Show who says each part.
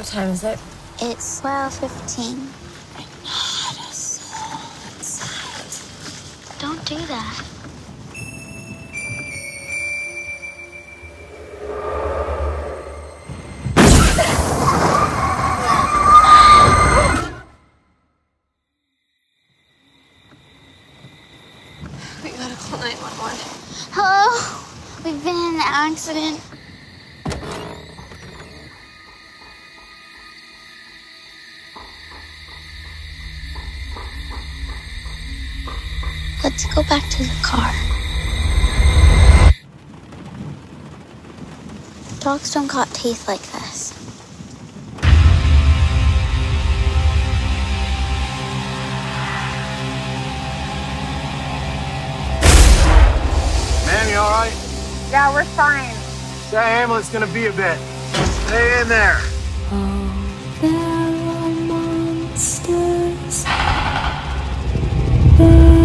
Speaker 1: What time is it?
Speaker 2: It's 12:15. Not a soul inside. Don't do that.
Speaker 1: We gotta call 911.
Speaker 2: Hello? We've been in an accident. Let's go back to the car. Dogs don't got teeth like this.
Speaker 3: Ma'am, you all right?
Speaker 4: Yeah, we're fine.
Speaker 3: That ambulance gonna be a bit. Stay in there.
Speaker 5: Oh, there are monsters.